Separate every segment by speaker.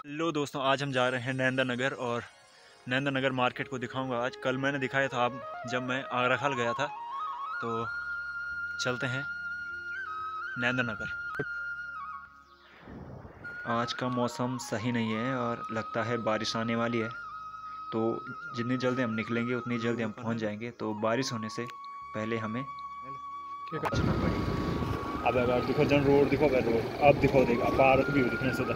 Speaker 1: Hello दोस्तों, आज हम जा रहे हैं नरेंद्र नगर और नरेंद्र नगर मार्केट को दिखाऊंगा आज। कल मैंने दिखाया था आप जब मैं आगरा खाल गया था। तो चलते हैं नरेंद्र नगर। आज का मौसम सही नहीं है और लगता है बारिश आने वाली है। तो जितनी जल्दी हम निकलेंगे उतनी जल्दी हम पहुंच जाएंगे। तो बारिश होने से पहले हमें पहुंचना पड़ेगा। अब अगर दिखो जन रोड दिखो, अगर रोड अब दिखो, देख अब पार्क भी दिखने से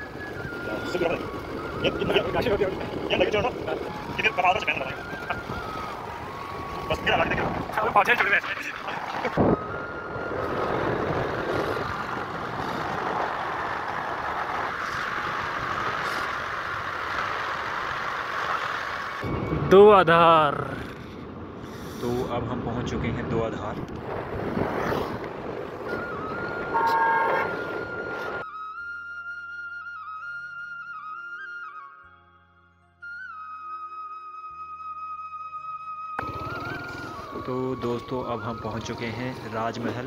Speaker 1: ये गाड़ी होती है ये लगे चढ़ो कितने बहादुर से पहन रहा है बस क्या लग रहा है वो पहुंचे चढ़ गए। दो आधार। तो अब हम पहुंच चुके हैं दो आधार। तो दोस्तों अब हम पहुंच चुके हैं राजमहल।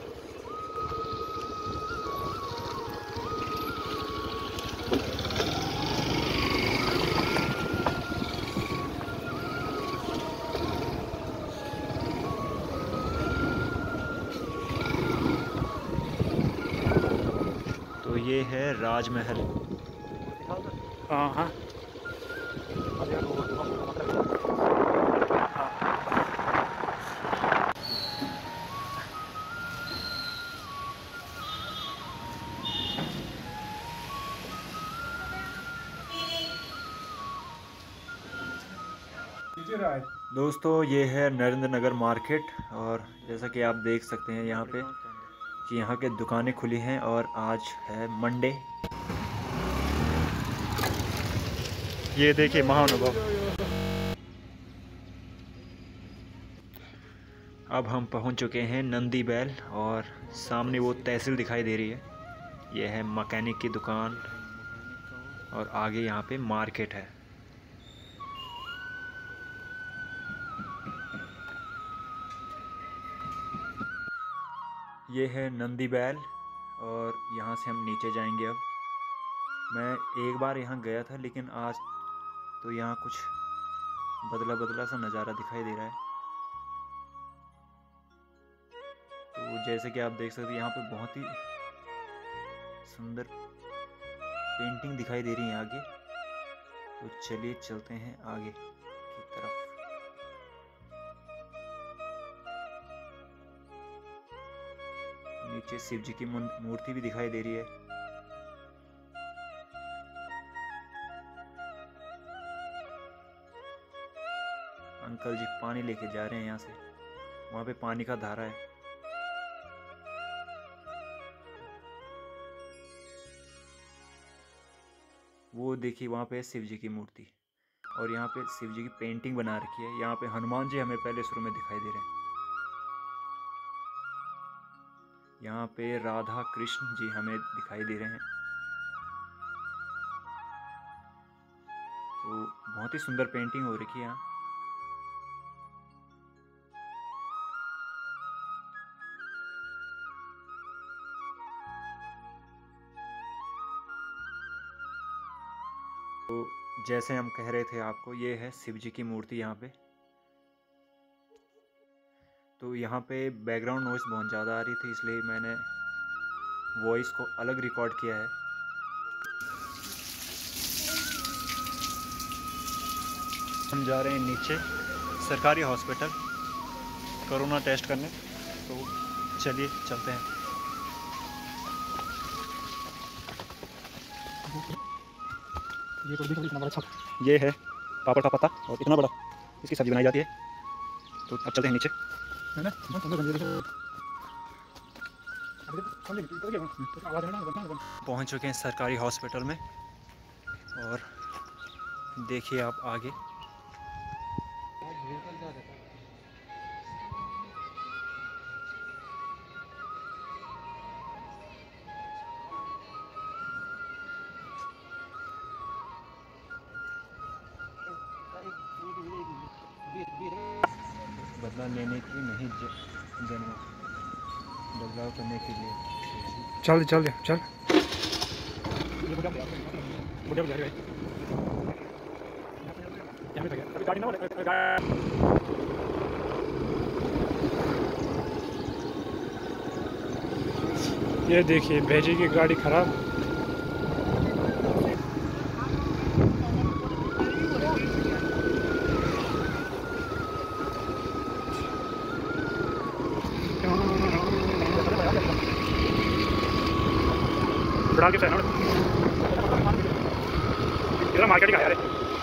Speaker 1: तो ये है राजमहल। हाँ दोस्तों, ये है नरेंद्र नगर मार्केट। और जैसा कि आप देख सकते हैं यहाँ पे कि यहाँ के दुकानें खुली हैं और आज है मंडे। ये देखिए महानुभव। अब हम पहुँच चुके हैं नंदी बैल और सामने वो तहसील दिखाई दे रही है। ये है मैकेनिक की दुकान और आगे यहाँ पे मार्केट है। ये है नंदी बैल और यहाँ से हम नीचे जाएंगे। अब मैं एक बार यहाँ गया था लेकिन आज तो यहाँ कुछ बदला बदला सा नज़ारा दिखाई दे रहा है। तो जैसे कि आप देख सकते हैं यहाँ पे बहुत ही सुंदर पेंटिंग दिखाई दे रही है आगे। तो चलिए चलते हैं आगे की तरफ। नीचे शिव जी की मूर्ति भी दिखाई दे रही है। अंकल जी पानी लेके जा रहे हैं यहाँ से, वहाँ पे पानी का धारा है। वो देखिए वहाँ पे शिव जी की मूर्ति और यहाँ पे शिव जी की पेंटिंग बना रखी है। यहाँ पे हनुमान जी हमें पहले शुरू में दिखाई दे रहे हैं। यहाँ पे राधा कृष्ण जी हमें दिखाई दे रहे हैं। तो बहुत ही सुंदर पेंटिंग हो रखी है यहाँ। तो जैसे हम कह रहे थे आपको, ये है शिव जी की मूर्ति यहाँ पे। तो यहाँ पे बैकग्राउंड नॉइस बहुत ज़्यादा आ रही थी, इसलिए मैंने वॉइस को अलग रिकॉर्ड किया है। हम जा रहे हैं नीचे सरकारी हॉस्पिटल कोरोना टेस्ट करने। तो चलिए चलते हैं। ये है पापड़ का पत्ता और इतना बड़ा इसकी सब्जी बनाई जाती है। तो अब चलते हैं नीचे, है ना। पहुंच चुके हैं सरकारी हॉस्पिटल में और देखिए आप आगे। बदला लेने की नहीं, जन्म बदलाव करने के लिए।
Speaker 2: चल चल चल। ये देखिए भेजी की गाड़ी खराब। डाल के इधर मार्केटिंग आया रे।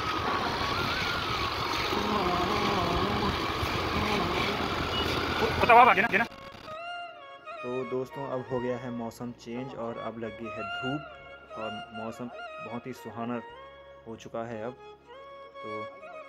Speaker 2: ना।
Speaker 1: तो दोस्तों अब हो गया है मौसम चेंज और अब लग गई है धूप और मौसम बहुत ही सुहाना हो चुका है अब। तो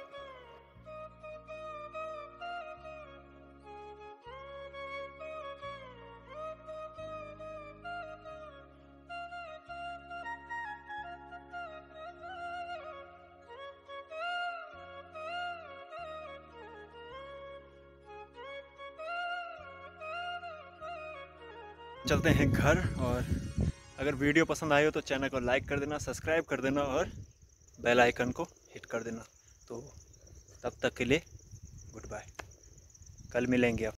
Speaker 1: चलते हैं घर, और अगर वीडियो पसंद आई हो तो चैनल को लाइक कर देना, सब्सक्राइब कर देना और बेल आइकन को हिट कर देना। तो तब तक के लिए गुड बाय, कल मिलेंगे अब।